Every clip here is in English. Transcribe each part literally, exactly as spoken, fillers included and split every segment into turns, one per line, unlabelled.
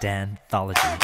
danthology.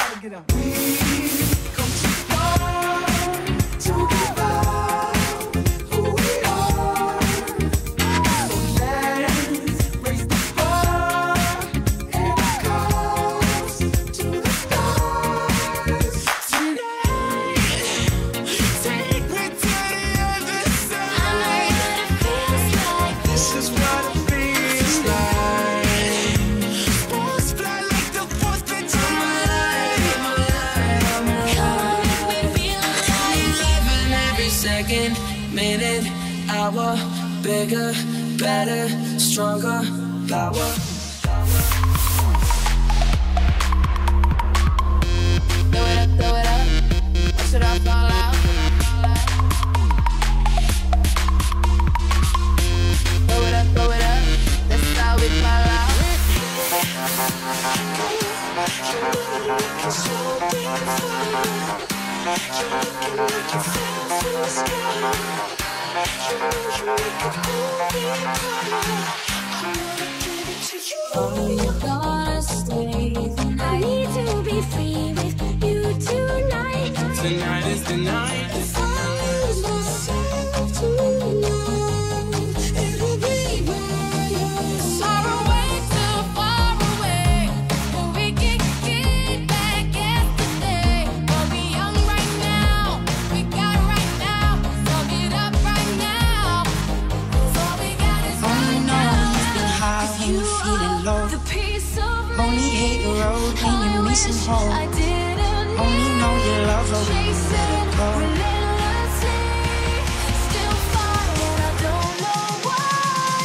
Second, minute, hour, bigger, better, stronger, power. Throw it up, throw it up, watch it all fall out. Throw it up, throw it up, that's how we fall out.
Oh, you're gonna stay the night. I need to be free with you tonight.
Tonight is the night.
If I lose myself tonight, it'll be by your side. Far away, too far away, but we can get back yesterday. We'll be young right now, we got right now, so get up right now. So we got is right now.
You feeling low.
The piece of me.
Only hate the road when you're missing home.
I didn't
Only know you love her when you let it go.
relentlessly. Still fighting, I don't know why.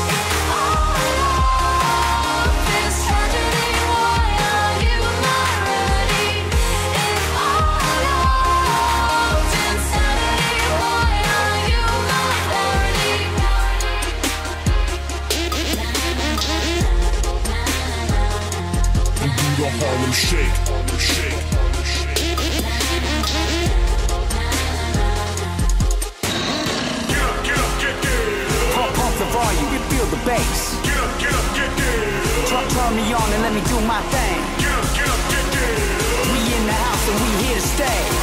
All of this tragedy, why are you not ready? If all of insanity, why are you not ready?
The Harlem Shake, Harlem Shake, Harlem Shake. Get up, get up, get down.
Pump, pump the volume, you feel the bass.
Get up, get up, get down.
Turn, turn me on and let me do my thing.
Get up, get up, get down.
We in the house and we here to stay.